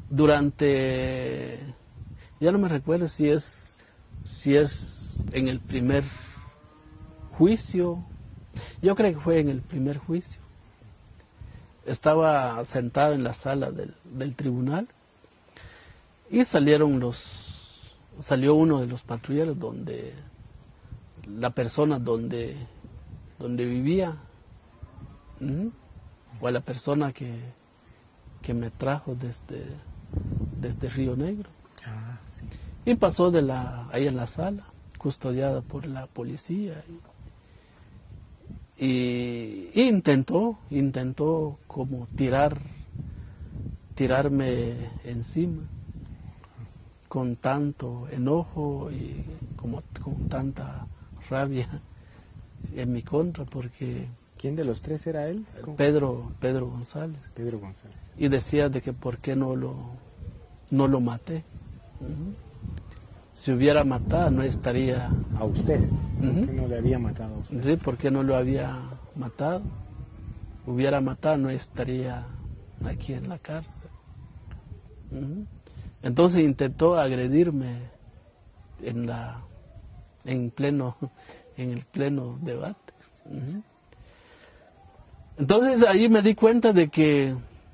durante, ya no me recuerdo si es en el primer juicio, yo creo que fue en el primer juicio. Estaba sentado en la sala del tribunal y salió uno de los patrulleros donde la persona donde vivía, o la persona que me trajo desde Río Negro. Sí. Y pasó ahí en la sala, custodiada por la policía. Y intentó como tirarme encima con tanto enojo y con tanta rabia en mi contra, porque... ¿Quién de los tres era él? Pedro González. Pedro González. Y decía de que por qué no lo maté. Si hubiera matado, no estaría... ¿A usted? ¿Por qué no le había matado a usted? Sí, porque no lo había matado. Hubiera matado, no estaría aquí en la cárcel. Entonces intentó agredirme en el pleno debate. Entonces ahí me di cuenta de que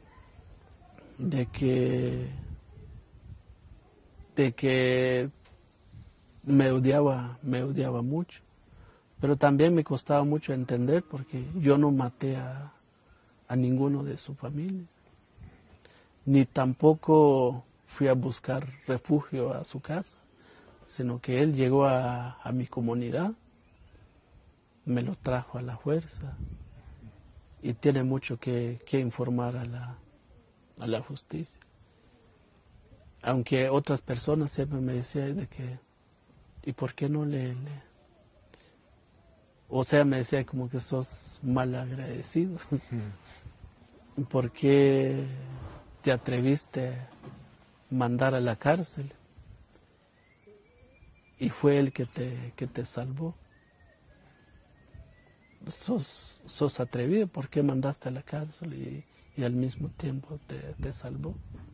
me odiaba mucho, pero también me costaba mucho entender porque yo no maté a ninguno de su familia, ni tampoco fui a buscar refugio a su casa, sino que él llegó a mi comunidad, me lo trajo a la fuerza y tiene mucho que informar a la justicia. Aunque otras personas siempre me decían de que, ¿y por qué no o sea, me decía como que sos mal agradecido? ¿Por qué te atreviste a mandar a la cárcel? Y fue él que te salvó. Sos atrevido, ¿por qué mandaste a la cárcel y al mismo tiempo te salvó?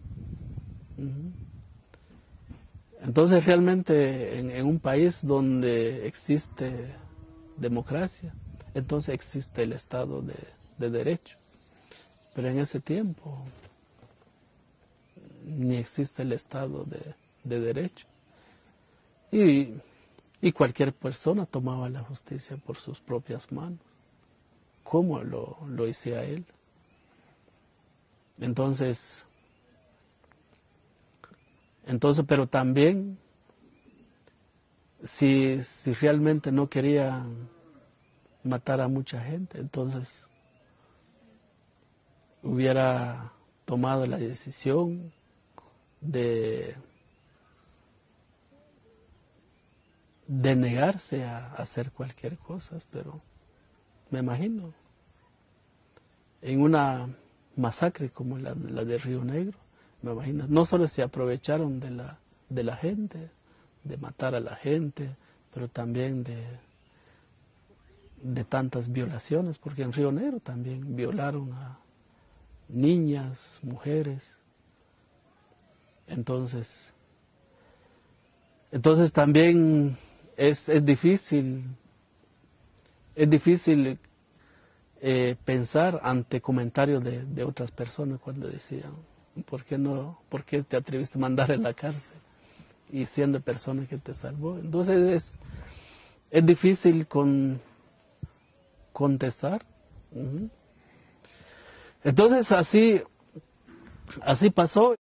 Entonces realmente en un país donde existe democracia, entonces existe el Estado de Derecho. Pero en ese tiempo ni existe el Estado de Derecho. Y cualquier persona tomaba la justicia por sus propias manos, como lo hacía él. Entonces, pero también, si realmente no quería matar a mucha gente, entonces hubiera tomado la decisión de negarse a hacer cualquier cosa, pero me imagino, en una masacre como la de Río Negro, me imagino, no solo se aprovecharon de la gente, de matar a la gente, pero también de tantas violaciones, porque en Río Negro también violaron a niñas, mujeres. Entonces también es difícil pensar ante comentarios de otras personas cuando decían, ¿por qué te atreviste a mandar a la cárcel? Y siendo persona que te salvó. Entonces es difícil contestar. Entonces así pasó.